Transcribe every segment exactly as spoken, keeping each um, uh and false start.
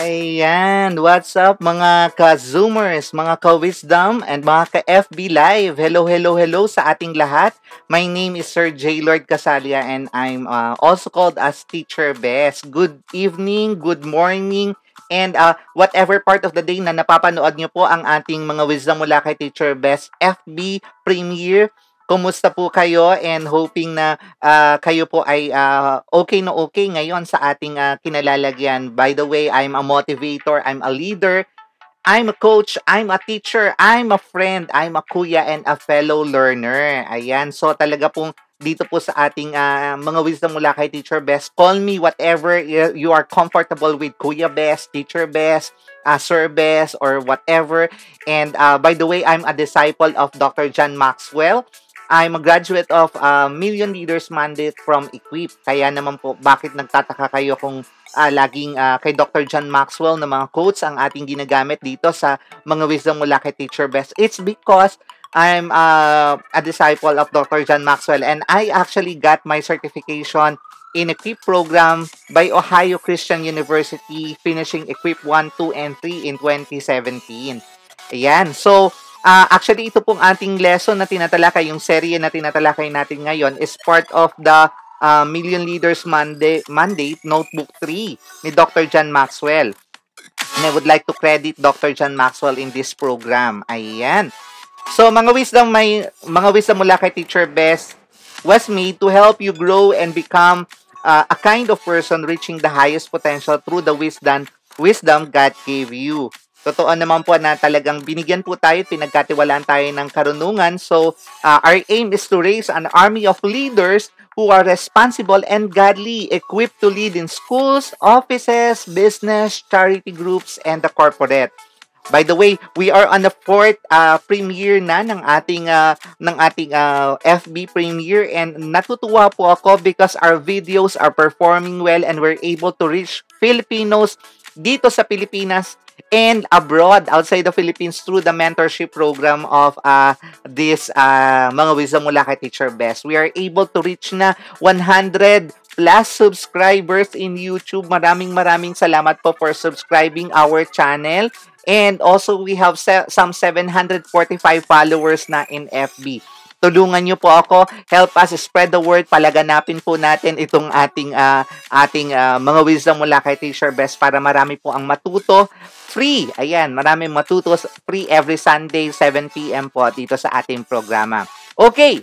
Ayan, what's up mga ka-Zoomers, mga ka-Wisdom, and mga ka-F B Live. Hello, hello, hello sa ating lahat. My name is Sir J. Lord Casalia and I'm uh, also called as Teacher Best. Good evening, good morning, and uh, whatever part of the day na napapanood nyo po ang ating mga Wisdom mula kay Teacher Best F B Premiere. Kumusta po kayo and hoping na uh, kayo po ay uh, okay na okay ngayon sa ating uh, kinalalagyan. By the way, I'm a motivator, I'm a leader, I'm a coach, I'm a teacher, I'm a friend, I'm a kuya, and a fellow learner. Ayan, so talaga pong dito po sa ating uh, mga wisdom mula kay Teacher Best. Call me whatever you are comfortable with, Kuya Best, Teacher Best, uh, Sir Best, or whatever. And uh, by the way, I'm a disciple of Doctor John Maxwell. I'm a graduate of uh, Million Leaders Mandate from Equip. Kaya naman po, bakit nagtataka kayo kung uh, laging uh, kay Doctor John Maxwell na mga quotes ang ating ginagamit dito sa mga wisdom mula kay Teacher Best? It's because I'm uh, a disciple of Doctor John Maxwell and I actually got my certification in Equip program by Ohio Christian University, finishing Equip one, two, and three in twenty seventeen. Ayan, so Uh, actually, ito pong ating lesson na tinatalakay, yung serye na tinatalakay natin ngayon is part of the uh, Million Leaders Mandate, Mandate Notebook three ni Doctor John Maxwell. And I would like to credit Doctor John Maxwell in this program. Ayan. So, mga wisdom, may, mga wisdom mula kay Teacher Best was made to help you grow and become uh, a kind of person reaching the highest potential through the wisdom, wisdom God gave you. Totoo naman po na talagang binigyan po tayo, pinagkatiwalaan tayo ng karunungan. So, uh, our aim is to raise an army of leaders who are responsible and godly, equipped to lead in schools, offices, business, charity groups, and the corporate. By the way, we are on the fourth uh, premiere na ng ating uh, ng ating uh, F B premiere, and natutuwa po ako because our videos are performing well and we're able to reach Filipinos dito sa Pilipinas and abroad, outside the Philippines, through the mentorship program of uh, this uh, mga wisdom mula kay Teacher Best. We are able to reach na one hundred plus subscribers in YouTube. Maraming maraming salamat po for subscribing our channel. And also, we have se- some seven hundred forty-five followers na in F B. Tulungan niyo po ako, help us spread the word, palaganapin po natin itong ating uh, ating uh, mga wisdom mula kay Teacher Best para marami po ang matuto. Free, ayan, maraming matuto, free every Sunday, seven p.m. po dito sa ating programa. Okay.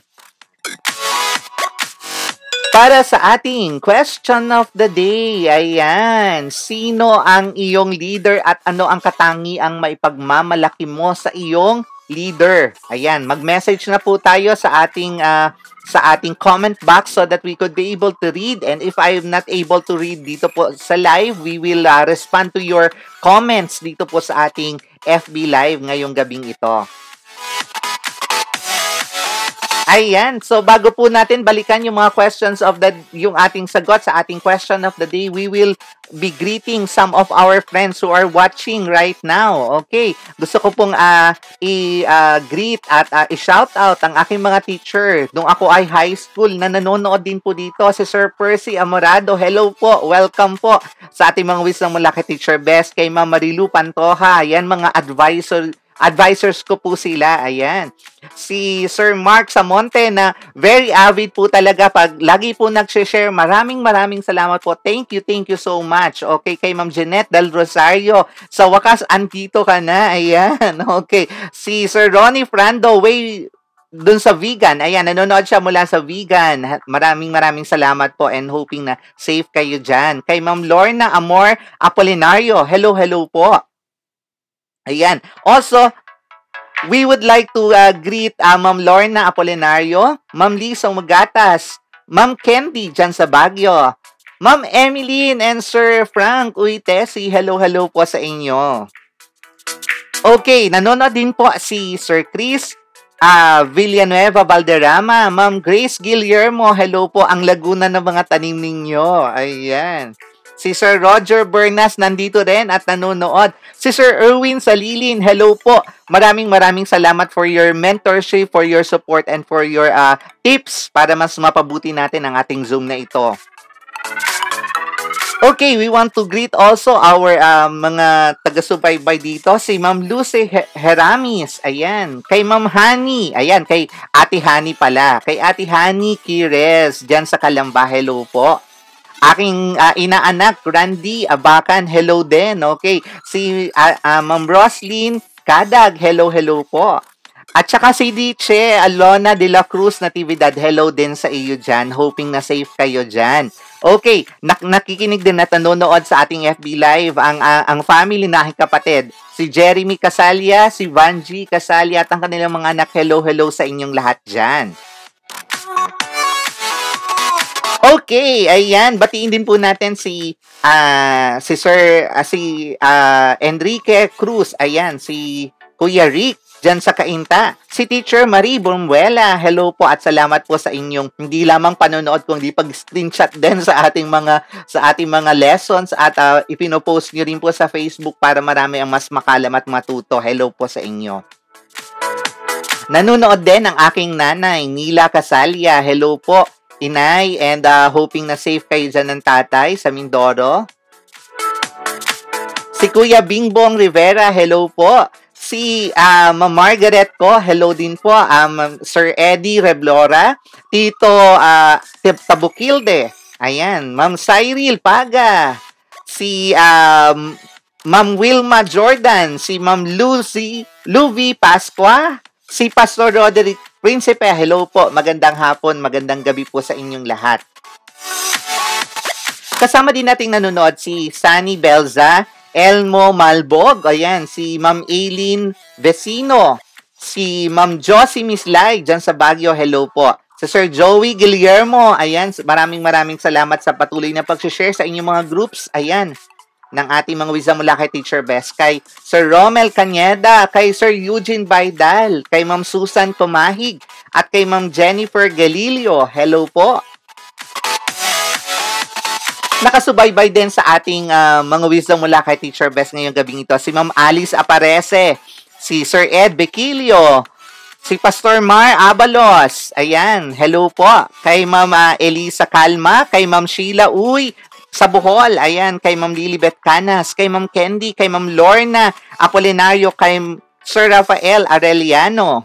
Para sa ating question of the day, ayan, sino ang iyong leader at ano ang katangiang maipagmamalaki mo sa iyong leader? Ayan, mag-message na po tayo sa ating uh, sa ating comment box so that we could be able to read. And if I'm not able to read dito po sa live, we will uh, respond to your comments dito po sa ating F B Live ngayong gabing ito. Ayan, so bago po natin balikan yung mga questions of the, yung ating sagot sa ating question of the day, we will be greeting some of our friends who are watching right now. Okay, gusto ko pong uh, i-greet uh, at uh, i-shout out ang aking mga teacher. Nung ako ay high school, na nanonood din po dito, si Sir Percy Amorado. Hello po, welcome po sa ating mga wisdom mula kay Teacher Best, kay Ma'am Marilu Pantoja. Ayan, mga advisor Advisors ko po sila, ayan. Si Sir Mark Samonte na very avid po talaga pag lagi po nag-share. Maraming maraming salamat po. Thank you, thank you so much. Okay, kay Ma'am Jeanette Del Rosario. Sa wakas, andito ka na, ayan. Okay, si Sir Ronnie Frando, way dun sa vegan. Ayan, nanonood siya mula sa vegan. Maraming maraming salamat po and hoping na safe kayo dyan. Kay Ma'am Lorna Amor Apolinario, hello, hello po. Ayan. Also, we would like to uh, greet uh, Ma'am Lorna Apolinario, Ma'am Lisong Magatas, Ma'am Candy dyan sa Baguio, Ma'am Emeline and Sir Frank Uitesi, hello, hello po sa inyo. Okay, nanonood din po si Sir Chris uh, Villanueva Valderrama, Ma'am Grace Guillermo, hello po, ang Laguna ng mga tanim ninyo. Ayan. Si Sir Roger Bernas nandito rin at nanonood. Si Sir Erwin Salilin, hello po. Maraming maraming salamat for your mentorship, for your support, and for your uh, tips para mas mapabuti natin ang ating Zoom na ito. Okay, we want to greet also our uh, mga taga-subaybay dito. Si Ma'am Lucy He- Heramis. Ayan. Kay Ma'am Hani. Ayan, kay Ate Hani pala. Kay Ate Hani Kires. Diyan sa Kalamba. Hello po. Aking uh, inaanak, Randy Abakan. Hello din. Okay. Si uh, uh, Ma'am Roslyn Kadag. Hello, hello po. At saka si Diche Alona de la Cruz Natividad, hello din sa iyo dyan. Hoping na safe kayo dyan. Okay, nak nakikinig din at nanonood sa ating F B Live ang, uh, ang family na aking kapatid. Si Jeremy Casalia, si Vanji Casalia at ang kanilang mga anak. Hello, hello sa inyong lahat dyan. Okay, ayan. Batiin din po natin si uh, si Sir uh, si uh, Enrique Cruz. Ayan, si Kuya Rick dyan sa Kainta. Si Teacher Marie Burmuela, hello po at salamat po sa inyong hindi lamang panonood kundi pag-screenshot din sa ating mga sa ating mga lessons at uh, ipinopost nyo rin po sa Facebook para marami ang mas makalam at matuto. Hello po sa inyo. Nanonood din ang aking nanay, Nila Casalia. Hello po, Inay, and uh, hoping na safe kayo dyan ng tatay sa Mindoro. Si Kuya Bingbong Rivera, hello po. Si uh, Ma'am Margaret ko, hello din po. Um, Sir Eddie Reblora, Tito uh, Tabukilde, ayan. Ma'am Cyril Paga, si um, Ma'am Wilma Jordan, si Ma'am Lucy, Luvi Pasqua, si Pastor Roderick Principe, hello po. Magandang hapon, magandang gabi po sa inyong lahat. Kasama din nating nanonood si Sunny Belza, Elmo Malbog, ayan, si Ma'am Aileen Vecino, si Ma'am Josie Mislay, dyan sa Baguio, hello po. Si Sir Joey Guillermo, ayan, maraming maraming salamat sa patuloy na pag-share sa inyong mga groups, ayan, ng ating mga wisdom mula kay Teacher Bess, kay Sir Romel Cañeda, kay Sir Eugene Baidal, kay Ma'am Susan Kumahig, at kay Ma'am Jennifer Galilio, hello po. Nakasubaybay din sa ating uh, mga wisdom mula kay Teacher Bess ngayong gabing ito. Si Ma'am Alice Aparece, si Sir Ed Bequilio, si Pastor Mar Abalos, ayan, hello po. Kay Ma'am uh, Elisa Calma, kay Ma'am Sheila Uy, sa Bohol, ayan, kay Ma'am Lilibet Canas, kay Ma'am Candy, kay Ma'am Lorna Apolinario, kay Sir Rafael Arellano.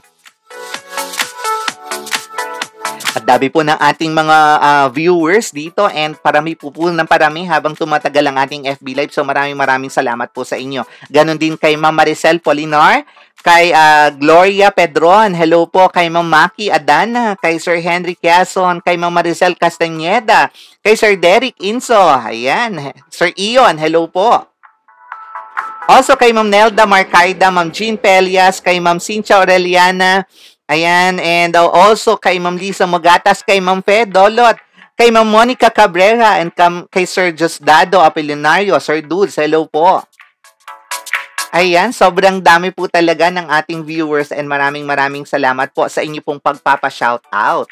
At dami po ng ating mga uh, viewers dito and parami po po ng parami habang tumatagal ang ating F B Live. So maraming maraming salamat po sa inyo. Ganon din kay Ma'am Maricel Polinar, kay uh, Gloria Pedron, hello po, kay Ma'am Maki Adana, kay Sir Henry Quezon, kay Ma'am Maricel Castañeda, kay Sir Derek Inso, ayan, Sir Ion, hello po. Also kay Ma'am Nelda Marcaida, Ma'am Jean Pelias, kay Ma'am Cynthia Aureliana, ayan, and uh, also kay Ma'am Lisa Mogatas, kay Ma'am Fe Dolot, kay Ma'am Monica Cabrera, and kay Sir Diosdado Apolinario, Sir Dudes, hello po. Ayan, sobrang dami po talaga ng ating viewers and maraming maraming salamat po sa inyo pong pagpapa-shoutout.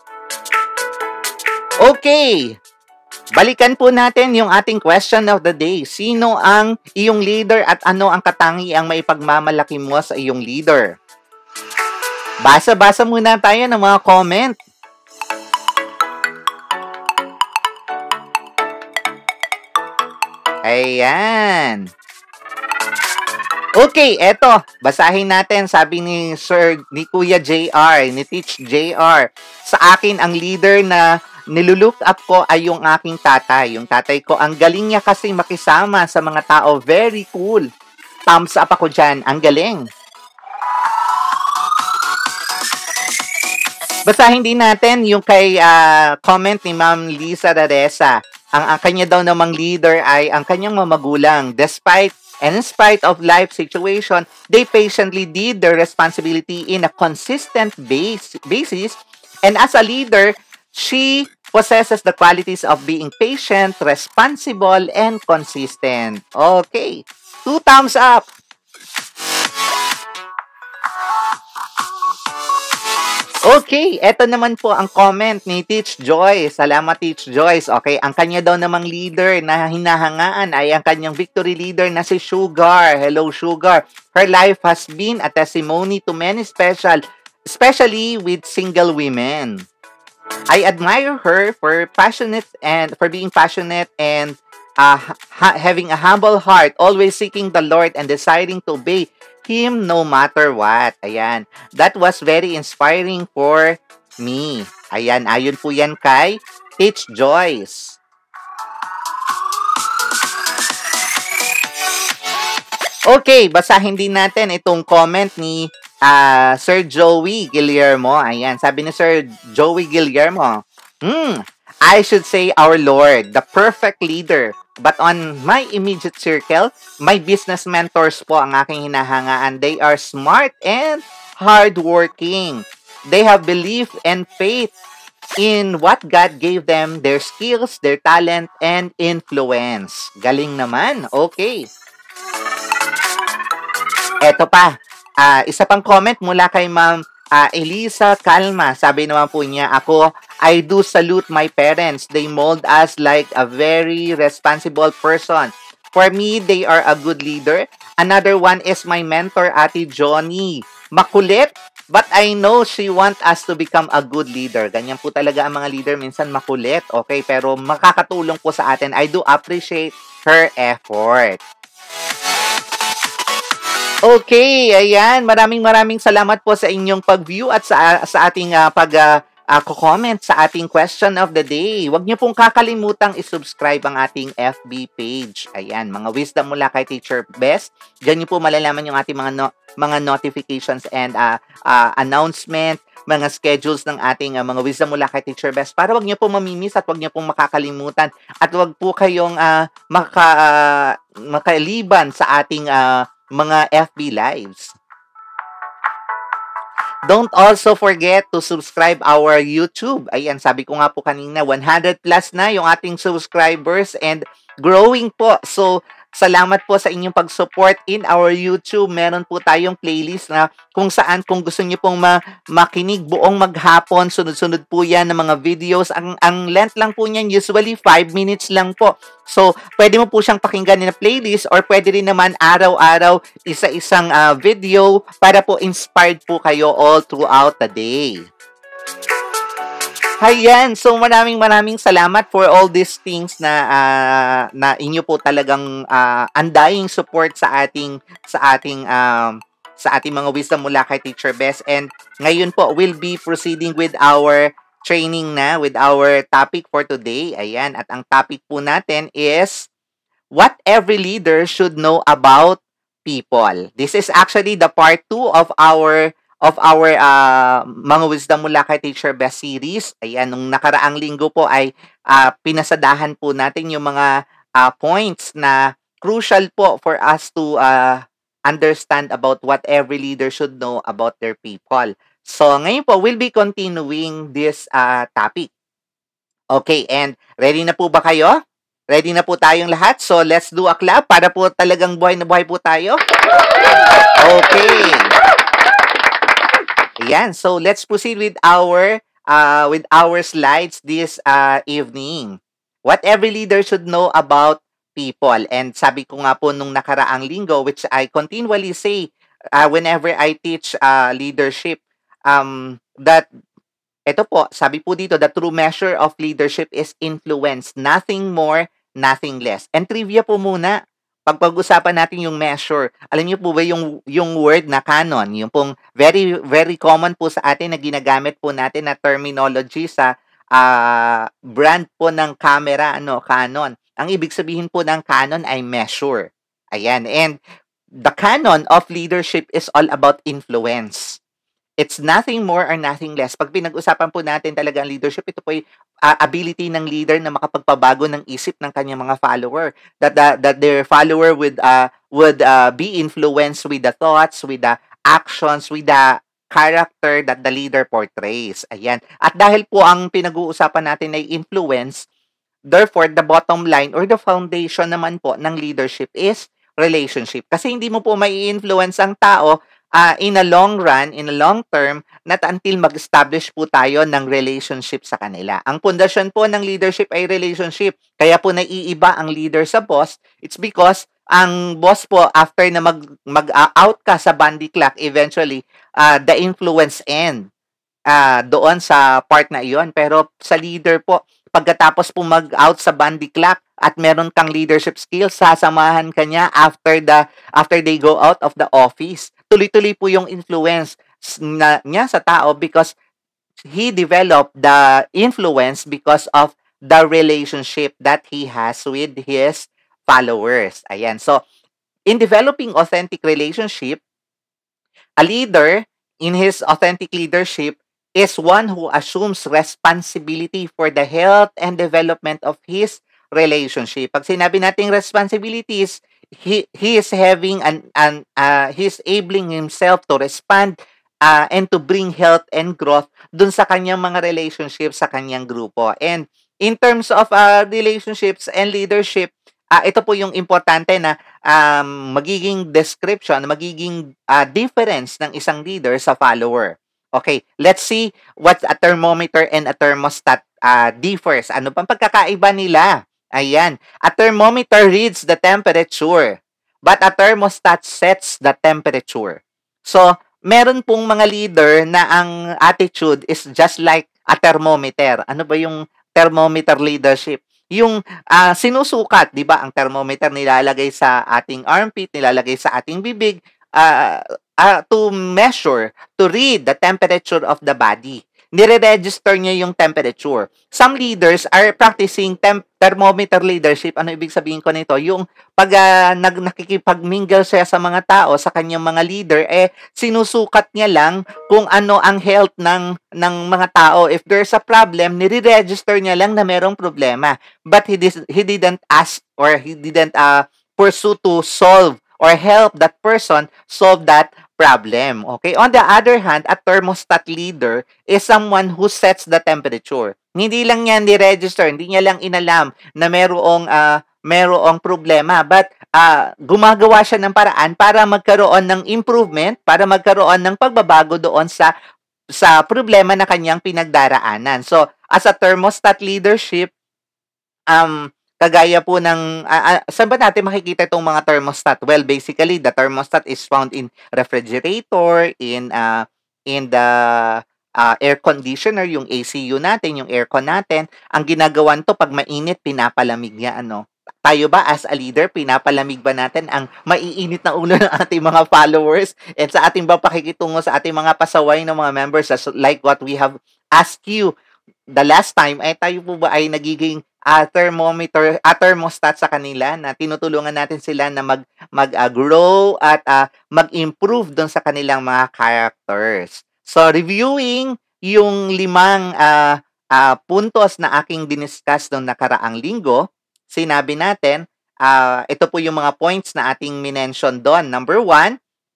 Okay, balikan po natin yung ating question of the day. Sino ang iyong leader at ano ang katangiang maipagmamalaki mo sa iyong leader? Basa-basa muna tayo ng mga comment. Ayan. Okay, eto. Basahin natin. Sabi ni Sir, ni Kuya J R, ni Teach J R. Sa akin, ang leader na nilulook up ko ay yung aking tatay. Yung tatay ko, ang galing niya kasi makisama sa mga tao. Very cool. Thumbs up ako dyan. Ang galing. Basahin din natin yung kay uh, comment ni Ma'am Lisa Raresa. Ang, ang kanya daw namang leader ay ang kanyang mamagulang. Despite and in spite of life situation, they patiently did their responsibility in a consistent base, basis. And as a leader, she possesses the qualities of being patient, responsible, and consistent. Okay. Two thumbs up. Okay, eto naman po ang comment ni Teach Joyce. Salamat, Teach Joyce. Okay, ang kanya daw namang leader na hinahangaan ay ang kanyang victory leader na si Sugar. Hello, Sugar. Her life has been a testimony to many special, especially with single women. I admire her for passionate and for being passionate and uh, ha- having a humble heart, always seeking the Lord and deciding to obey Him no matter what. Ayan. That was very inspiring for me. Ayan, ayon po yan kay Teach Joyce. Okay, basahin din natin itong comment ni uh, Sir Joey Guillermo. Ayan, sabi ni Sir Joey Guillermo, Hmm, I should say our Lord, the perfect leader. But on my immediate circle, my business mentors po ang aking hinahangaan. They are smart and hardworking. They have belief and faith in what God gave them, their skills, their talent, and influence. Galing naman. Okay. Eto pa, ah, isa pang comment mula kay Ma'am ah, Elisa Calma. Sabi naman po niya, ako, I do salute my parents. They mold us like a very responsible person. For me, they are a good leader. Another one is my mentor, Ate Johnny. Makulit, but I know she want us to become a good leader. Ganyan po talaga ang mga leader. Minsan makulit, okay? Pero makakatulong po sa atin. I do appreciate her effort. Okay, ayan. Maraming maraming salamat po sa inyong pag-view at sa sa ating uh, pag uh, uh, comment sa ating question of the day. Huwag niyo pong kakalimutang i-subscribe ang ating F B page. Ayan, mga wisdom mula kay Teacher Best. Diyan niyo po malalaman yung ating mga no, mga notifications and uh, uh, announcement, mga schedules ng ating uh, mga wisdom mula kay Teacher Best para wag niyo po mamimiss at wag niyo pong makakalimutan at wag po kayong uh, maka, uh, makaliban sa ating uh, mga F B lives. Don't also forget to subscribe our YouTube. Ayan, sabi ko nga po kanina, one hundred plus na yung ating subscribers and growing po. So, salamat po sa inyong pag-support in our YouTube. Meron po tayong playlist na kung saan kung gusto niyo pong ma- makinig buong maghapon, sunod-sunod po yan ng mga videos. Ang, ang length lang po niyan, usually five minutes lang po. So, pwede mo po siyang pakinggan na playlist or pwede rin naman araw-araw isa-isang uh, video para po inspired po kayo all throughout the day. Ayan, so maraming maraming salamat for all these things na uh, na inyo po talagang uh, undying support sa ating sa ating um, sa ating mga wisdom mula kay Teacher Best. And ngayon po we'll be proceeding with our training na with our topic for today. Ayan, at ang topic po natin is what every leader should know about people. This is actually the part two of our of our uh, mga wisdom mula kay Teacher Best series. Ayan, nung nakaraang linggo po ay uh, pinasadahan po natin yung mga uh, points na crucial po for us to uh, understand about what every leader should know about their people. So, ngayon po, we'll be continuing this uh, topic. Okay, and ready na po ba kayo? Ready na po tayong lahat? So, let's do a clap para po talagang buhay na buhay po tayo. Okay. Ayan, so let's proceed with our uh, with our slides this uh, evening. What every leader should know about people. And sabi ko nga po nung nakaraang linggo, which I continually say uh, whenever I teach uh, leadership, um, that ito po, sabi po dito, the true measure of leadership is influence. Nothing more, nothing less. And trivia po muna, pag-pag-usapan natin yung measure. Alam niyo po ba yung, yung word na canon? Yung pong very, very common po sa atin na ginagamit po natin na terminology sa uh, brand po ng camera, ano, canon. Ang ibig sabihin po ng canon ay measure. Ayan. And the canon of leadership is all about influence. It's nothing more or nothing less. Pag pinag-usapan po natin talaga ang leadership, ito po ay uh, ability ng leader na makapagpabago ng isip ng kanyang mga follower. That that, that their follower would uh, would uh, be influenced with the thoughts, with the actions, with the character that the leader portrays. Ayan. At dahil po ang pinag-uusapan natin ay influence, therefore, the bottom line or the foundation naman po ng leadership is relationship. Kasi hindi mo po mai influence ang tao uh, in a long run, in a long term, not until mag-establish po tayo ng relationship sa kanila. Ang pundasyon po ng leadership ay relationship. Kaya po naiiba ang leader sa boss. It's because ang boss po, after na mag, mag-out ka sa bandy clock, eventually, uh, the influence end. ah, doon sa part na iyon. Pero sa leader po, pagkatapos po mag-out sa bandy clock at meron kang leadership skills, sasamahan ka niya after the after they go out of the office. Tuloy-tuloy po yung influence s- na, niya sa tao because he developed the influence because of the relationship that he has with his followers. Ayan. So, in developing authentic relationship, a leader in his authentic leadership is one who assumes responsibility for the health and development of his relationship. Pag sinabi nating responsibilities, he he is having an an uh, he is enabling himself to respond uh, and to bring health and growth dun sa kanyang mga relationships sa kanyang grupo. And in terms of uh, relationships and leadership, ah, ito po yung importante na um, magiging description, magiging uh, difference ng isang leader sa follower. Okay, let's see what a thermometer and a thermostat uh, differs. Ano pang pagkakaiba nila? Ayan. A thermometer reads the temperature, but a thermostat sets the temperature. So, meron pong mga leader na ang attitude is just like a thermometer. Ano ba yung thermometer leadership? Yung ah, sinusukat, 'di ba, ang thermometer nilalagay sa ating armpit, nilalagay sa ating bibig, ah, ah, to measure, to read the temperature of the body. Nire-register niya yung temperature. Some leaders are practicing temp- thermometer leadership. Ano ibig sabihin ko nito? Yung pag ah, nag nakikipag-mingle siya sa mga tao, sa kanyang mga leader, eh sinusukat niya lang kung ano ang health ng ng mga tao. If there's a problem, nire-register niya lang na merong problema. But he dis- he didn't ask or he didn't uh, pursue to solve or help that person solve that problem. Okay? On the other hand, a thermostat leader is someone who sets the temperature. Hindi lang niya ni-register, hindi niya lang inalam na merong uh, merong problema, but uh, gumagawa siya ng paraan para magkaroon ng improvement, para magkaroon ng pagbabago doon sa sa problema na kanyang pinagdaraanan. So, as a thermostat leadership, um, kagaya po ng, ah, ah, saan ba natin makikita itong mga thermostat? Well, basically, the thermostat is found in refrigerator, in, uh, in the uh, air conditioner, yung A C U natin, yung aircon natin. Ang ginagawan to, pag mainit, pinapalamig niya, ano? Tayo ba as a leader, pinapalamig ba natin ang maiinit na ulo ng ating mga followers? And sa ating ba pakikitungo sa ating mga pasaway ng mga members, as like what we have asked you the last time, ay tayo po ba ay nagiging uh, thermometer, uh, thermostat sa kanila na tinutulungan natin sila na mag, mag-grow uh, at uh, mag-improve doon sa kanilang mga characters. So, reviewing yung limang uh, uh, puntos na aking diniscuss noong nakaraang linggo, sinabi natin, uh, ito po yung mga points na ating minention doon. Number one,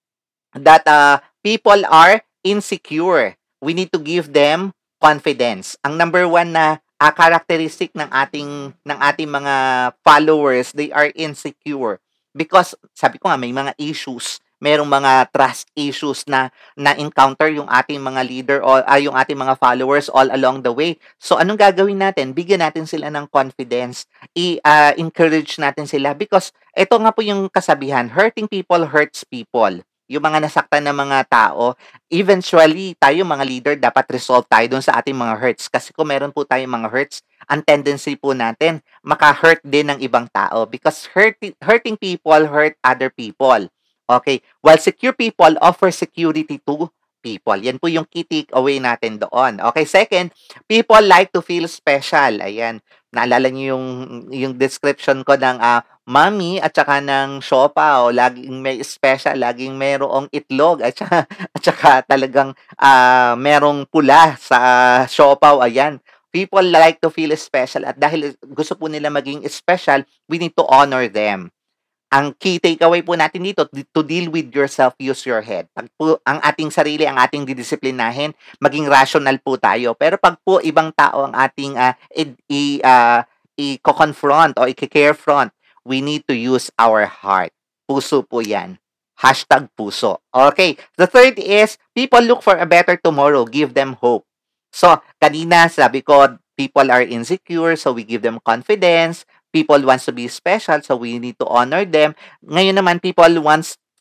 that uh, people are insecure. We need to give them confidence. Ang number one na uh, characteristic ng ating ng ating mga followers, they are insecure because sabi ko nga may mga issues, merong mga trust issues na na-encounter yung ating mga leader o uh, yung ating mga followers all along the way. So anong gagawin natin? Bigyan natin sila ng confidence, i-encourage natin sila because ito nga po yung kasabihan, hurting people hurts people. Yung mga nasaktan ng mga tao, eventually, tayo mga leader, dapat resolve tayo dun sa ating mga hurts. Kasi kung meron po tayong mga hurts, ang tendency po natin, maka-hurt din ng ibang tao because hurting, hurting people hurt other people. Okay? While secure people offer security to people. Yan po yung key takeaway natin doon. Okay? Second, people like to feel special. Ayan. Naalala niyo yung, yung description ko ng uh, mami at saka ng siopaw, laging may special, laging merong itlog at saka, at saka talagang uh, merong pula sa uh, siopaw. Ayan. People like to feel special at dahil gusto po nila maging special, we need to honor them. Ang key takeaway po natin dito, to deal with yourself, use your head. Pag po ang ating sarili, ang ating didisiplinahin, maging rational po tayo. Pero pag po ibang tao ang ating uh, i- i- uh, i-confront o i-carefront, we need to use our heart. Puso po yan. Hashtag puso. Okay. The third is, people look for a better tomorrow. Give them hope. So, kanina sabi ko, people are insecure, so we give them confidence. People wants to be special, so we need to honor them. Ngayon naman, people wants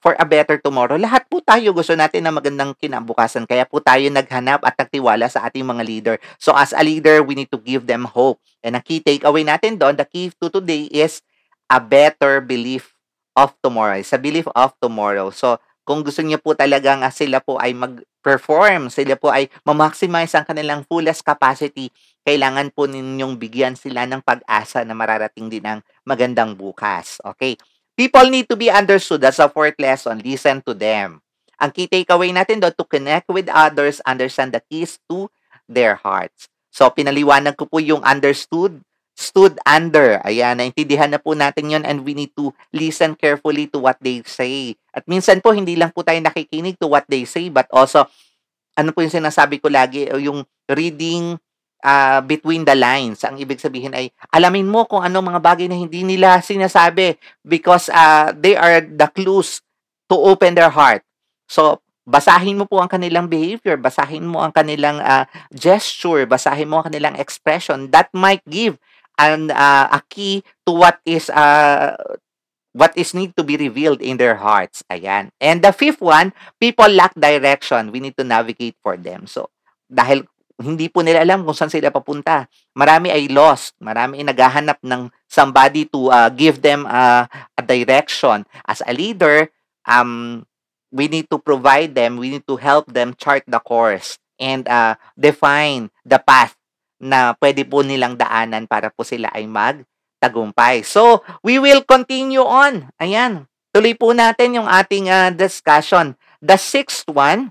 for a better tomorrow. Lahat po tayo gusto natin na magandang kinabukasan. Kaya po tayo naghanap at nagtiwala sa ating mga leader. So as a leader, we need to give them hope. And ang key takeaway natin doon, the key to today is a better belief of tomorrow. It's a belief of tomorrow. So kung gusto niyo po talagang uh, sila po ay mag-perform, sila po ay ma-maximize ang kanilang fullest capacity, kailangan po ninyong bigyan sila ng pag-asa na mararating din ang magandang bukas. Okay? People need to be understood. That's a fourth lesson. Listen to them. Ang key takeaway natin doon, to connect with others, understand the keys to their hearts. So, pinaliwanag ko po yung understood, stood under. Ayan, naintindihan na po natin yon, and we need to listen carefully to what they say. At minsan po, hindi lang po tayo nakikinig to what they say, but also, ano po yung sinasabi ko lagi, yung reading uh, between the lines. Ang ibig sabihin ay, alamin mo kung ano mga bagay na hindi nila sinasabi because uh, they are the clues to open their heart. So, basahin mo po ang kanilang behavior, basahin mo ang kanilang uh, gesture, basahin mo ang kanilang expression. That might give an, uh, a key to what is uh, what is need to be revealed in their hearts. Ayan. And the fifth one, people lack direction. We need to navigate for them. So, dahil hindi po nila alam kung saan sila papunta. Marami ay lost. Marami ay naghahanap ng somebody to uh, give them uh, a direction. As a leader, um, we need to provide them, we need to help them chart the course and uh, define the path na pwede po nilang daanan para po sila ay magtagumpay. So, we will continue on. Ayan. Tuloy po natin yung ating uh, discussion. The sixth one,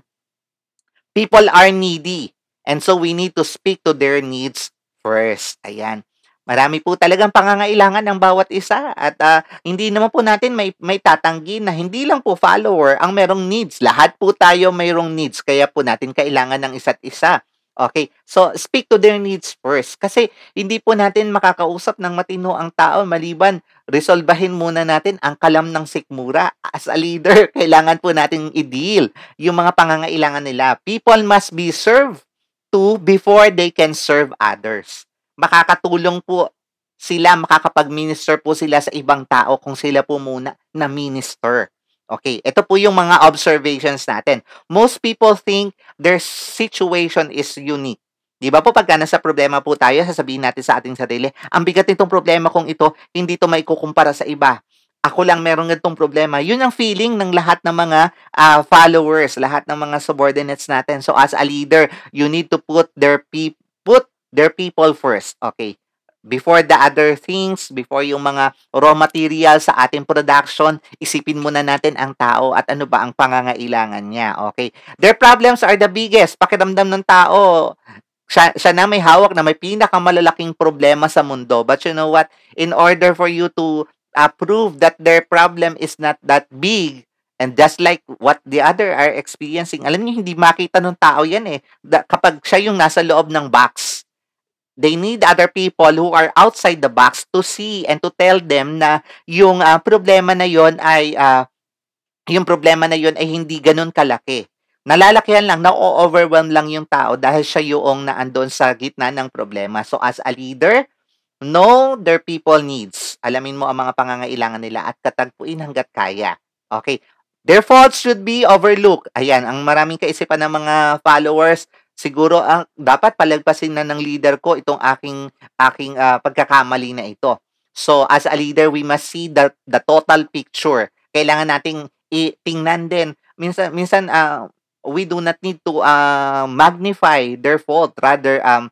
people are needy. And so, we need to speak to their needs first. Ayan. Marami po talagang pangangailangan ng bawat isa. At uh, hindi naman po natin may, may tatanggi na hindi lang po follower ang merong needs. Lahat po tayo mayroong needs. Kaya po natin kailangan ng isa't isa. Okay, so speak to their needs first. Kasi hindi po natin makakausap ng matino ang tao maliban resolbahin muna natin ang kalam ng sikmura. As a leader, kailangan po natin i-deal yung mga pangangailangan nila. People must be served to before they can serve others. Makakatulong po sila, makakapag-minister po sila sa ibang tao kung sila po muna na minister. Okay, ito po yung mga observations natin. Most people think their situation is unique. Di ba po pagka nasa problema po tayo, sasabihin natin sa ating sarili, ang bigat nitong problema kong ito, hindi to maikukumpara sa iba. Ako lang meron itong problema. Yun ang feeling ng lahat ng mga uh, followers, lahat ng mga subordinates natin. So as a leader, you need to put their pe- put their people first. Okay. Before the other things, before yung mga raw material sa ating production, isipin muna natin ang tao at ano ba ang pangangailangan niya. Okay? Their problems are the biggest. Pakiramdam ng tao, siya, siya na may hawak na may pinakamalalaking problema sa mundo. But you know what? In order for you to uh, prove that their problem is not that big, and just like what the other are experiencing, alam niyo, hindi makita ng tao yan eh. Da, kapag siya yung nasa loob ng box, they need other people who are outside the box to see and to tell them na yung uh, problema na yon ay uh, yung problema na yon ay hindi ganun kalaki. Nalalakihan lang, na-overwhelm lang yung tao dahil siya yung naandun sa gitna ng problema. So as a leader, know their people needs. Alamin mo ang mga pangangailangan nila at katagpuin hanggat kaya. Okay? Their faults should be overlooked. Ayan, ang maraming kaisipan ng mga followers, siguro ang dapat palagpasin na ng leader ko itong aking aking uh, pagkakamali na ito. So as a leader, we must see the the total picture. Kailangan nating itingnan din. Minsan minsan uh, we do not need to uh, magnify their fault, rather um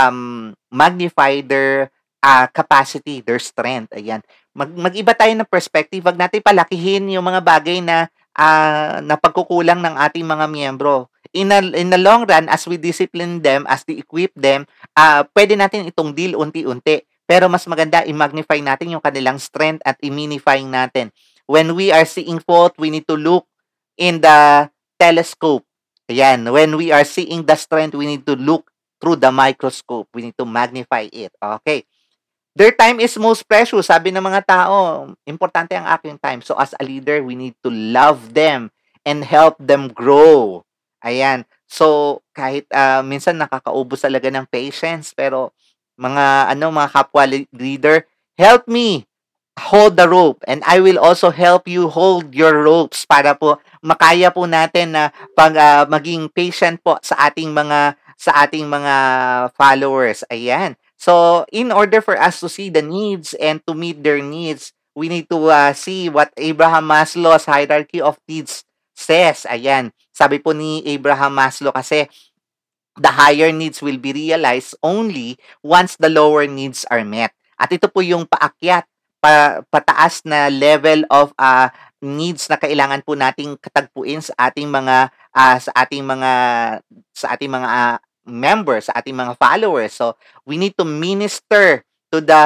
um magnify their uh, capacity, their strength. Ayan. Mag mag-iba tayo ng perspective. Wag natin palakihin yung mga bagay na uh, na pagkukulang ng ating mga miyembro. In a, in the long run, as we discipline them, as we equip them, uh, pwede natin itong deal unti-unti. Pero mas maganda, i-magnify natin yung kanilang strength at i-minify natin. When we are seeing fault, we need to look in the telescope. Ayan. When we are seeing the strength, we need to look through the microscope. We need to magnify it. Okay. Their time is most precious. Sabi ng mga tao, importante ang aking time. So as a leader, we need to love them and help them grow. Ayan. So, kahit uh, minsan nakakaubos talaga ng patience, pero mga ano mga kapwa leader, help me hold the rope, and I will also help you hold your ropes para po makaya po natin na pag ah, maging patient po sa ating mga sa ating mga followers. Ayan. So, in order for us to see the needs and to meet their needs, we need to uh, see what Abraham Maslow's hierarchy of needs says. Ayan. Sabi po ni Abraham Maslow kasi the higher needs will be realized only once the lower needs are met. At ito po yung paakyat, pa, pataas na level of uh, needs na kailangan po nating katagpuin sa ating mga uh, sa ating mga sa ating mga uh, members, sa ating mga followers. So, we need to minister to the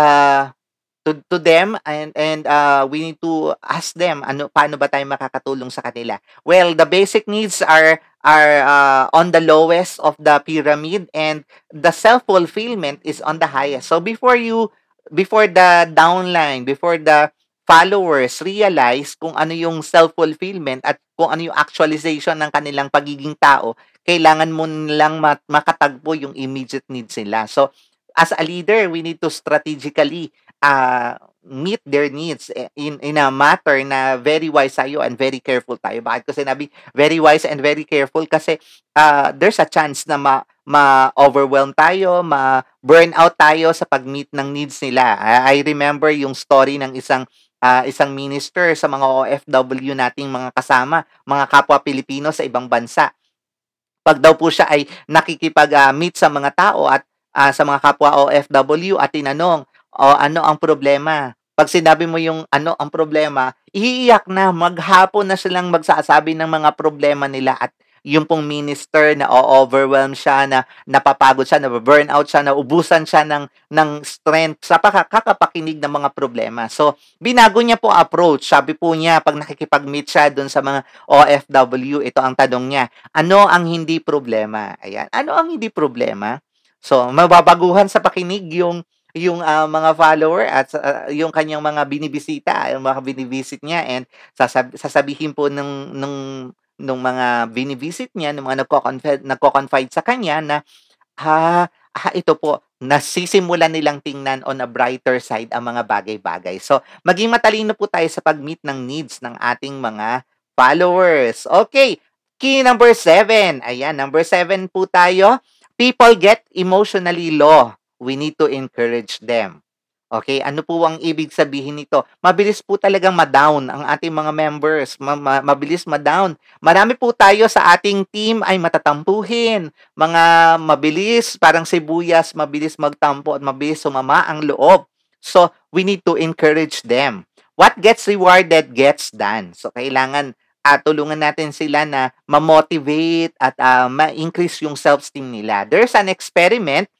to to them, and and uh, we need to ask them ano paano ba tayo makakatulong sa kanila. Well, the basic needs are are uh, on the lowest of the pyramid, and the self-fulfillment is on the highest. So before you before the downline, before the followers realize kung ano yung self-fulfillment at kung ano yung actualization ng kanilang pagiging tao, kailangan mo nilang mat- makatagpo yung immediate needs nila. So as a leader, we need to strategically uh, meet their needs eh, in in a matter na very wise tayo and very careful tayo. Bakit ko sinabi very wise and very careful? Kasi uh, there's a chance na ma ma-overwhelm tayo, ma-burn out tayo sa pag-meet ng needs nila. I, I remember yung story ng isang uh, isang minister sa mga O F W nating mga kasama, mga kapwa Pilipino sa ibang bansa. Pag daw po siya ay nakikipag-meet sa mga tao at ah, sa mga kapwa O F W at tinanong, o ano ang problema? Pag sinabi mo yung ano ang problema, iiyak na, maghapon na silang magsasabi ng mga problema nila, at yung pong minister na o-overwhelm siya, na napapagod siya, na burn out siya, na ubusan siya ng ng strength sa pakakapakinig ng mga problema. So, binago niya po approach. Sabi po niya, pag nakikipag-meet siya doon sa mga O F W, ito ang tanong niya, ano ang hindi problema? Ayan. Ano ang hindi problema? So, mababaguhan sa pakinig yung yung ah, mga follower at ah, yung kanyang mga binibisita, yung mga binivisit niya, and sasab- sasabihin po nung nung nung mga binivisit niya, nung mga nagko-confide nagko-confide sa kanya na ah, ah, ito po, nasisimulan nilang tingnan on a brighter side ang mga bagay-bagay. So, maging matalino po tayo sa pag-meet ng needs ng ating mga followers. Okay, key number seven. Ayan, number seven po tayo. People get emotionally low. We need to encourage them. Okay, ano po ang ibig sabihin nito? Mabilis po talagang ma-down ang ating mga members. Ma- ma- mabilis ma-down. Marami po tayo sa ating team ay matatampuhin, mga mabilis, parang sibuyas, mabilis magtampo at mabilis sumama ang loob. So, we need to encourage them. What gets rewarded gets done. So, kailangan uh, tulungan natin sila na ma-motivate at uh, ma-increase yung self-esteem nila. There's an experiment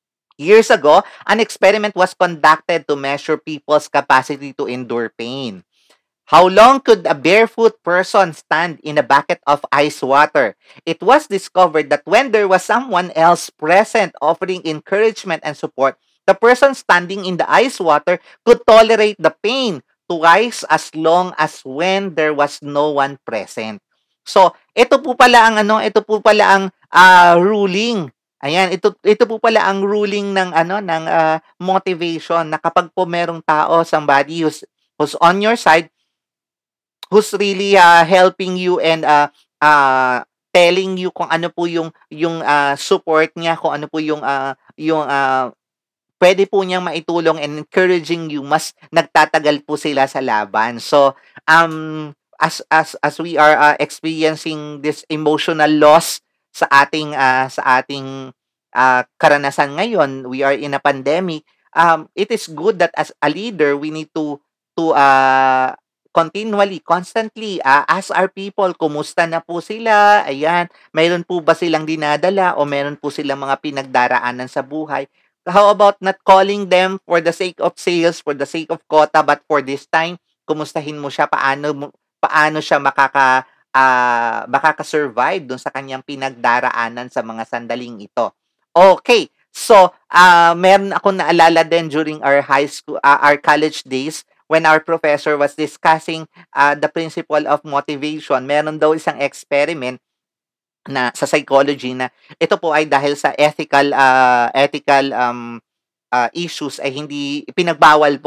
years ago. An experiment was conducted to measure people's capacity to endure pain. How long could a barefoot person stand in a bucket of ice water? It was discovered that when there was someone else present offering encouragement and support, the person standing in the ice water could tolerate the pain twice as long as when there was no one present. So, ito po pala ang ano, ito po pala ang ah, ruling. Ayan, ito ito po pala ang ruling ng ano ng ah, motivation, na kapag po merong tao, somebody who's who's on your side, who's really uh, helping you and uh, uh, telling you kung ano po yung yung uh, support niya, kung ano po yung uh, yung uh, pwede po niyang maitulong and encouraging you, mas nagtatagal po sila sa laban. So, um, as as as we are uh, experiencing this emotional loss sa ating uh, sa ating uh, karanasan ngayon, we are in a pandemic. Um, it is good that as a leader, we need to to uh, continually, constantly uh, ask our people, kumusta na po sila? Ayan, mayroon po ba silang dinadala o meron po silang mga pinagdaraanan sa buhay? How about not calling them for the sake of sales, for the sake of quota, but for this time, kumustahin mo siya, paano mo paano siya makaka ah, makaka-survive dun sa kanyang pinagdaraanan sa mga sandaling ito. Okay. So, ah meron akong naalala din during our high school, ah, our college days, when our professor was discussing ah, the principle of motivation. Meron daw isang experiment na sa psychology, na ito po ay dahil sa ethical ah, ethical um ah, issues ay hindi pinagbawal po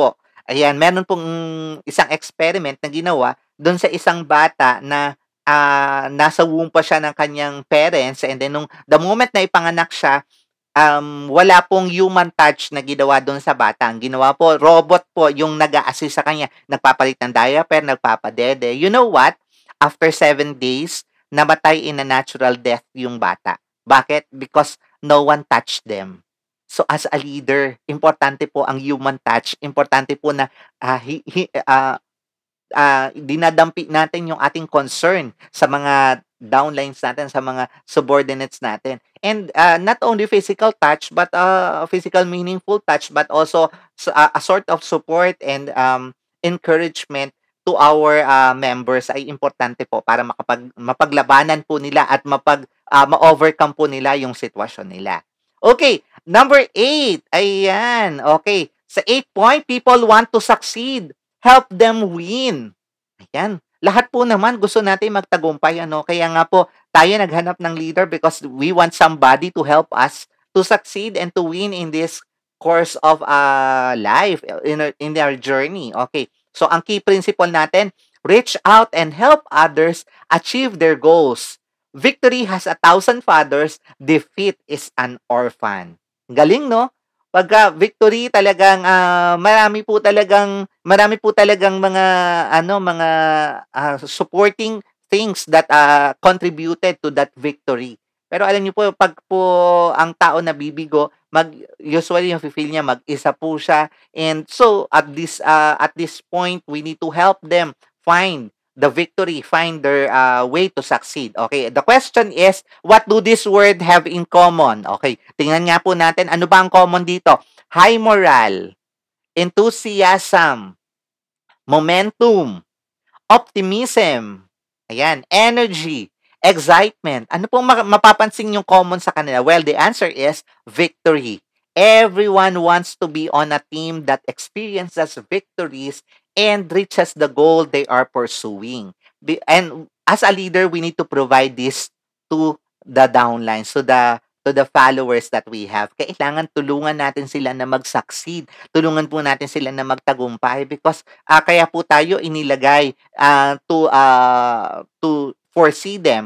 Ayan, meron pong isang experiment na ginawa do'n sa isang bata na, ah, nasa womb pa siya ng kanyang parents and then nung the moment na ipanganak siya, um, wala pong human touch na ginawa do'n sa bata. Ang ginawa po, robot po yung nag-a-assist sa kanya. Nagpapalit ng diaper, nagpapadede. You know what? After seven days, namatay in a natural death yung bata. Bakit? Because no one touched them. So as a leader, importante po ang human touch. Importante po na ah, hi, hi, ah, ah, dinadampi natin yung ating concern sa mga downlines natin, sa mga subordinates natin. And uh, not only physical touch, but uh, physical meaningful touch, but also s- uh, a sort of support and um, encouragement to our uh, members ay importante po para makapag, mapaglabanan po nila at mapag, uh, ma-overcome po nila yung sitwasyon nila. Okay, number eight. Ayan, okay. Sa eight point, people want to succeed. Help them win. Ayan. Lahat po naman gusto natin magtagumpay, ano? Kaya nga po, tayo naghanap ng leader because we want somebody to help us to succeed and to win in this course of uh, life, in our, in our journey. Okay. So, ang key principle natin, reach out and help others achieve their goals. Victory has a thousand fathers, defeat is an orphan. Galing, no? Pagka victory talagang ah, marami po talagang marami po talagang mga ano mga ah, supporting things that uh, contributed to that victory. Pero alam niyo po pag po ang tao nabibigo, mag usually yung feel niya mag-isa po siya. And so at this uh, at this point we need to help them find the victory, find their uh, way to succeed. Okay, the question is, what do this word have in common? Okay, tingnan nga po natin, ano ba ang common dito? High morale, enthusiasm, momentum, optimism, ayan, energy, excitement. Ano pong ma- mapapansin yung common sa kanila? Well, the answer is victory. Everyone wants to be on a team that experiences victories and reaches the goal they are pursuing. Be- and as a leader, we need to provide this to the downlines, to the to the followers that we have. Kailangan tulungan natin sila na mag-succeed. Tulungan po natin sila na magtagumpay because uh, kaya po tayo inilagay uh, to uh, to foresee them,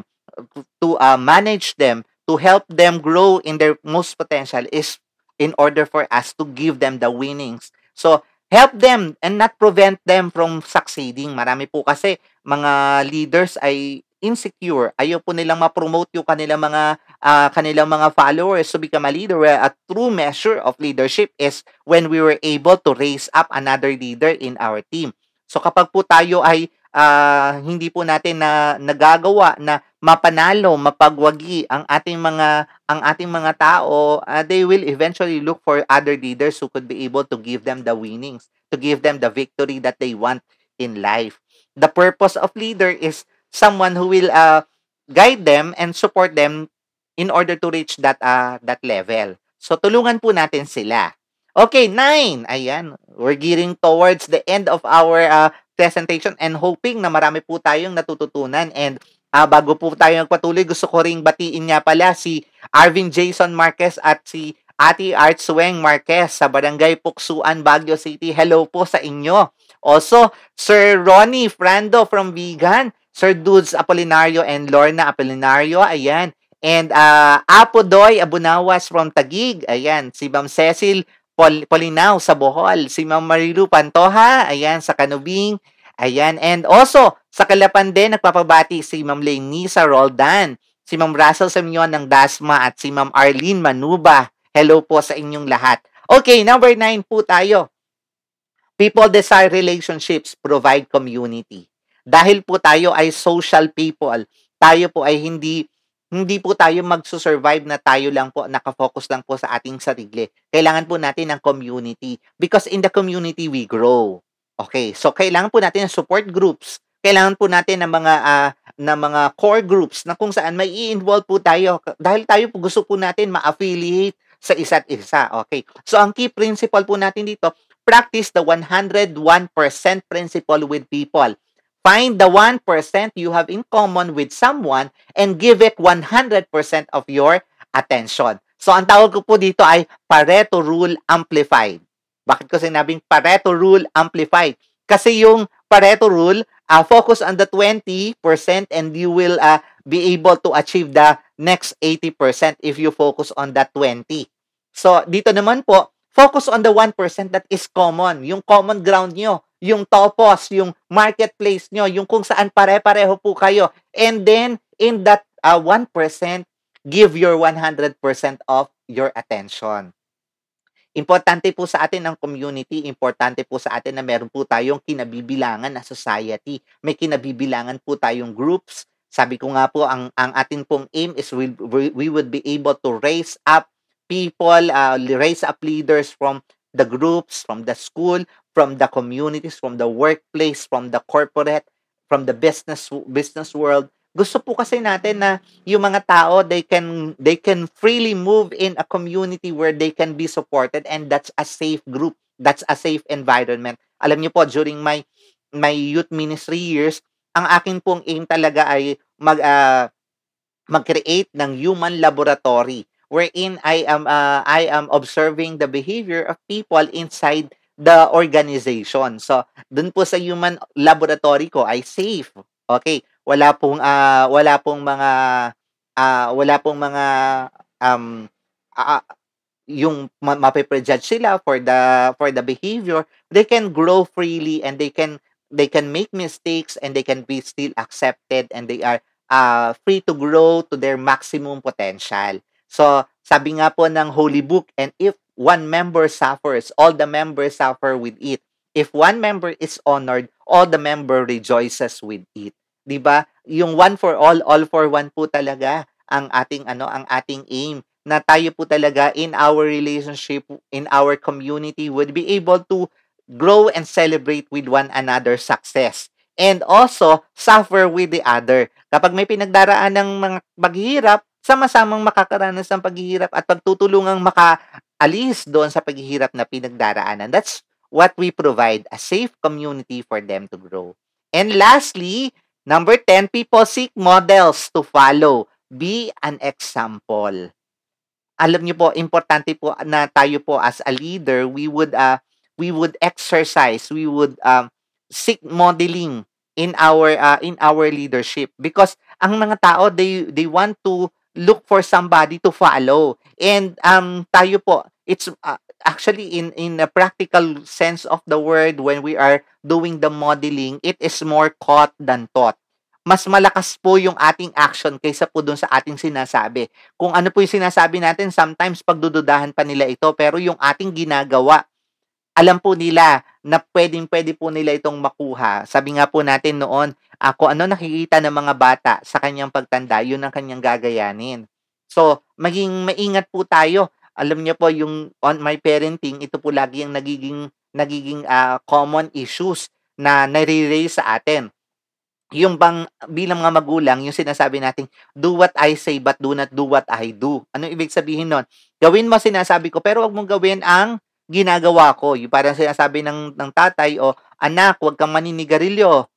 to uh, manage them, to help them grow in their most potential is in order for us to give them the winnings. So, help them and not prevent them from succeeding. Marami po kasi mga leaders ay insecure. Ayaw po nilang ma-promote yung kanilang mga uh, kanilang mga followers to become a leader. Where a true measure of leadership is when we were able to raise up another leader in our team. So kapag po tayo ay uh, hindi po natin na nagagawa na mapanalo, mapagwagi ang ating mga ang ating mga tao, uh, they will eventually look for other leaders who could be able to give them the winnings, to give them the victory that they want in life. The purpose of leader is someone who will uh, guide them and support them in order to reach that uh, that level. So tulungan po natin sila. Okay, nine. Ayan, we're gearing towards the end of our uh, presentation and hoping na marami po tayong natututunan. And uh, bago po tayo magpatuloy, gusto ko ring batiin nga pala si Arvin Jason Marquez at si Ate Artsweng Marquez sa Barangay Puksuan, Baguio City. Hello po sa inyo. Also, Sir Ronnie Frando from Vegan, Sir Dudes Apolinario and Lorna Apolinario, ayan. And uh, Apo Doy Abunawas from Taguig, ayan. Si Ma'am Cecil Pol- Polinaw sa Bohol, si Ma'am Marilu Pantoha, ayan, sa Canubing, ayan. And also, sa Kalapan din, nagpapabati si Ma'am Lenisa Roldan, si Ma'am Russell Semyon ng Dasma, at si Ma'am Arlene Manuba. Hello po sa inyong lahat. Okay, number nine po tayo. People desire relationships, provide community. Dahil po tayo ay social people, tayo po ay hindi hindi po tayo magsusurvive na tayo lang po, nakafocus lang po sa ating sarili. Kailangan po natin ng community because in the community we grow. Okay, so kailangan po natin ng support groups. Kailangan po natin ng mga uh, ng mga core groups na kung saan may i-involve po tayo dahil tayo po gusto po natin ma-affiliate sa isa't isa. Okay. So ang key principle po natin dito, practice the one hundred one percent principle with people. Find the one percent you have in common with someone and give it one hundred percent of your attention. So, ang tawag ko po dito ay Pareto Rule Amplified. Bakit ko sinabing Pareto Rule Amplify? Kasi yung Pareto Rule, uh, focus on the twenty percent and you will uh, be able to achieve the next eighty percent if you focus on that twenty. So, dito naman po, focus on the one percent that is common. Yung common ground nyo, yung topos, yung marketplace nyo, yung kung saan pare-pareho po kayo. And then, in that uh, one percent, give your one hundred percent of your attention. Importante po sa atin ang community, importante po sa atin na meron po tayong kinabibilangan na society. May kinabibilangan po tayong groups. Sabi ko nga po, ang, ang atin pong aim is we, we, we would be able to raise up people, uh, raise up leaders from the groups, from the school, from the communities, from the workplace, from the corporate, from the business business world. Gusto po kasi natin na yung mga tao, they can they can freely move in a community where they can be supported, and that's a safe group, that's a safe environment. Alam niyo po, during my my youth ministry years, ang akin pong aim talaga ay mag uh, mag-create ng human laboratory wherein I am uh, I am observing the behavior of people inside the organization. So, dun po sa human laboratory ko ay safe. Okay, wala pong uh, wala pong mga uh, wala pong mga um uh, yung ma- mape-prejudge sila for the for the behavior. They can grow freely and they can they can make mistakes and they can be still accepted, and they are uh, free to grow to their maximum potential. So, sabi nga po ng Holy Book, and if one member suffers, all the members suffer with it. If one member is honored, all the member rejoices with it. 'Di ba? Yung one for all, all for one po talaga ang ating ano, ang ating aim, na tayo po talaga in our relationship, in our community would be able to grow and celebrate with one another's success. And also, suffer with the other. Kapag may pinagdaraan ng mga paghihirap, sama-samang makakaranas ng paghihirap at pagtutulungang makaalis doon sa paghihirap na pinagdaraanan. That's what we provide, a safe community for them to grow. And lastly, number ten, people seek models to follow. Be an example. Alam niyo po, importante po na tayo po as a leader, we would uh, we would exercise, we would um, seek modeling in our uh, in our leadership, because ang mga tao, they they want to look for somebody to follow. And um tayo po, it's uh, actually in in a practical sense of the word, when we are doing the modeling, it is more caught than taught. Mas malakas po yung ating action kaysa po dun sa ating sinasabi. Kung ano po yung sinasabi natin, sometimes pagdududahan pa nila ito, pero yung ating ginagawa, alam po nila na pwedeng-pwede po nila itong makuha. Sabi nga po natin noon, uh, kung ano nakikita ng mga bata sa kanyang pagtanda, yun ang kanyang gagayanin. So, maging maingat po tayo. Alam niyo po, yung on my parenting, ito po lagi ang nagiging, nagiging uh, common issues na nare-raise sa atin. Yung bang bilang mga magulang, yung sinasabi natin, do what I say but do not do what I do. Ano ibig sabihin nun? Gawin mo sinasabi ko, pero wag mong gawin ang ginagawa ko. Yung parang sinasabi ng, ng tatay, o anak, wag kang maninigarilyo.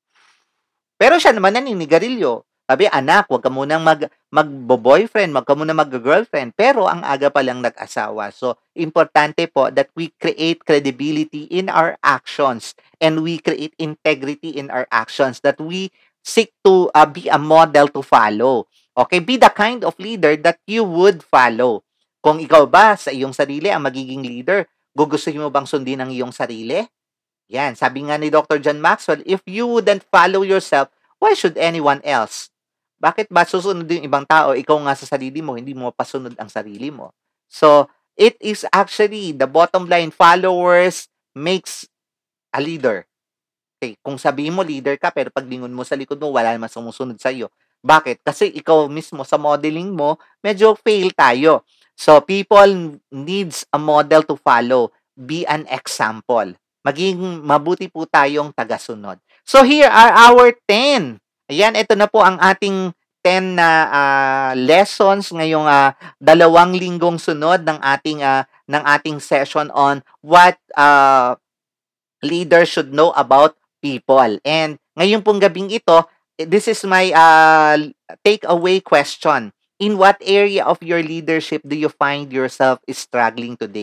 Pero siya naman naninigarilyo. Sabi, anak, wag ka munang mag, mag-boyfriend, wag ka munang mag-girlfriend. Pero ang aga pa lang nag-asawa. So, importante po that we create credibility in our actions and we create integrity in our actions, that we seek to uh, be a model to follow. Okay? Be the kind of leader that you would follow. Kung ikaw ba sa iyong sarili ang magiging leader, gugustuhin mo bang sundin ang iyong sarili? Yan, sabi nga ni Doctor John Maxwell, if you wouldn't follow yourself, why should anyone else? Bakit ba susunod yung ibang tao? Ikaw nga sa sarili mo, hindi mo pasunod ang sarili mo. So, it is actually the bottom line, followers makes a leader. Okay, kung sabihin mo leader ka, pero paglingon mo sa likod mo, wala naman sumusunod sa iyo. Bakit? Kasi ikaw mismo sa modeling mo, medyo fail tayo. So, people needs a model to follow. Be an example. Maging mabuti po tayong tagasunod. So, here are our ten. Ayan, ito na po ang ating ten na uh, lessons ngayong uh, dalawang linggong sunod ng ating uh, ng ating session on what uh, leaders should know about people. And ngayon pong gabing ito, this is my uh, takeaway question. In what area of your leadership do you find yourself struggling today?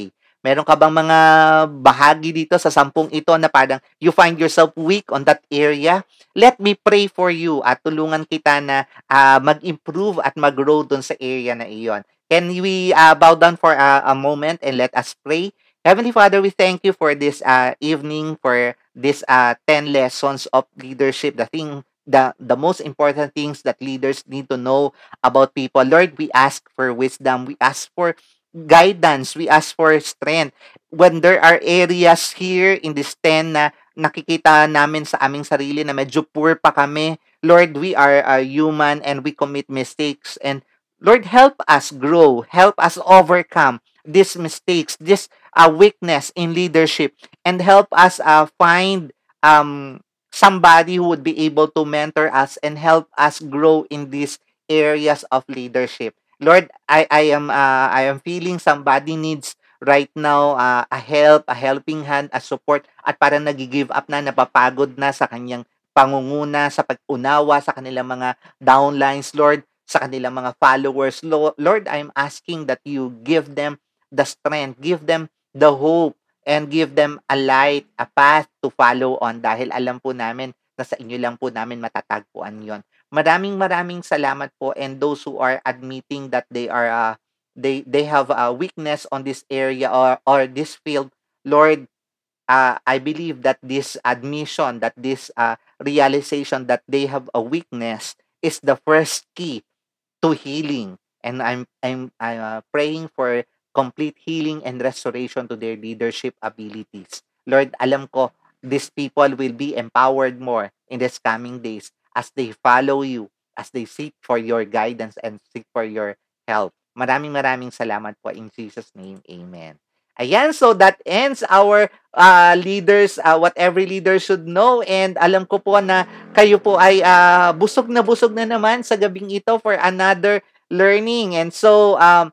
Meron ka bang mga bahagi dito sa sampung ito na parang you find yourself weak on that area? Let me pray for you at tulungan kita na ah, mag-improve at mag-grow dun sa area na iyon. Can we uh, bow down for a, a moment and let us pray? Heavenly Father, we thank you for this uh, evening, for this uh, ten lessons of leadership, the thing, the, the most important things that leaders need to know about people. Lord, we ask for wisdom. We ask for guidance. We ask for strength. When there are areas here in this ten na nakikita namin sa aming sarili na medyo poor pa kami, Lord, we are uh, human and we commit mistakes. And Lord, help us grow. Help us overcome these mistakes, this uh, weakness in leadership, and help us uh, find um, somebody who would be able to mentor us and help us grow in these areas of leadership. Lord, I I am uh, I am feeling somebody needs right now uh, a help, a helping hand, a support at parang nagi-give up na, napapagod na sa kanyang pangunguna, sa pag-unawa sa kanilang mga downlines, Lord, sa kanilang mga followers. Lo- Lord, I'm asking that you give them the strength, give them the hope, and give them a light, a path to follow on dahil alam po namin na sa inyo lang po namin matatagpuan yon. Maraming maraming salamat po, and those who are admitting that they are uh, they they have a weakness on this area or or this field, Lord, uh, I believe that this admission, that this uh, realization that they have a weakness is the first key to healing. And I'm I'm I'm uh, praying for complete healing and restoration to their leadership abilities. Lord, alam ko these people will be empowered more in these coming days as they follow you, as they seek for your guidance and seek for your help. Maraming maraming salamat po in Jesus' name. Amen. Ayan, so that ends our uh, leaders, uh, what every leader should know. And alam ko po na kayo po ay uh, busog na busog na naman sa gabing ito for another learning. And so, um,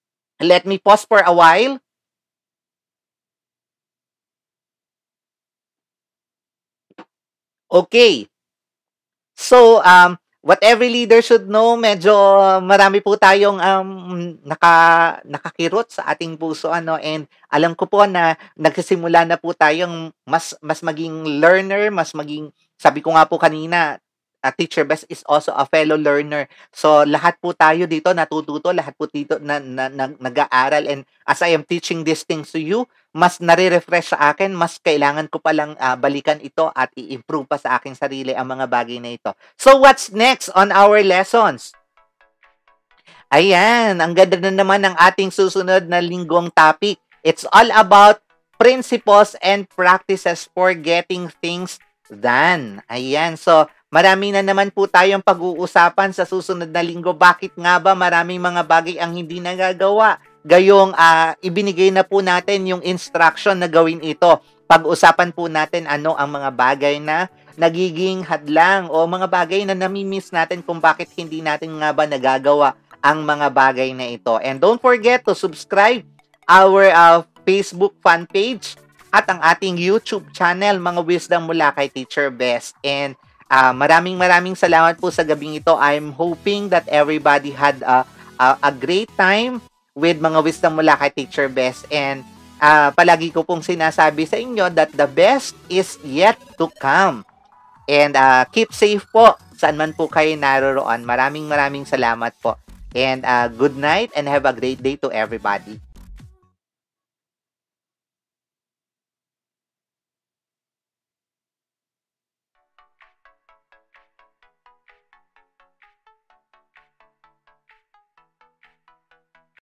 let me pause for a while. Okay. So, um, what every leader should know, medyo marami po tayong um, naka, nakakirot sa ating puso. Ano, and alam ko po na nagsisimula na po tayong mas, mas maging learner, mas maging, sabi ko nga po kanina, a teacher best is also a fellow learner. So, lahat po tayo dito natututo, lahat po dito na, na, na, nag-aaral. And as I am teaching these things to you, mas nare-refresh sa akin, mas kailangan ko palang uh, balikan ito at i-improve pa sa aking sarili ang mga bagay na ito. So, what's next on our lessons? Ayan, ang ganda na naman ng ating susunod na linggong topic. It's all about principles and practices for getting things done. Ayan, so marami na naman po tayong pag-uusapan sa susunod na linggo. Bakit nga ba maraming mga bagay ang hindi nagagawa? Gayong uh, ibinigay na po natin yung instruction na gawin ito. Pag-usapan po natin ano ang mga bagay na nagiging hadlang o mga bagay na namimiss natin kung bakit hindi natin nga ba nagagawa ang mga bagay na ito. And don't forget to subscribe our uh, Facebook fan page at ang ating YouTube channel, Mga Wisdom mula kay Teacher Best. And uh, maraming maraming salamat po sa gabing ito. I'm hoping that everybody had a, a, a great time with Mga Wisdom mula kay Teacher Best. And uh, palagi ko pong sinasabi sa inyo that the best is yet to come. And uh, keep safe po saan man po kayo naroroon. Maraming maraming salamat po. And uh, good night and have a great day to everybody.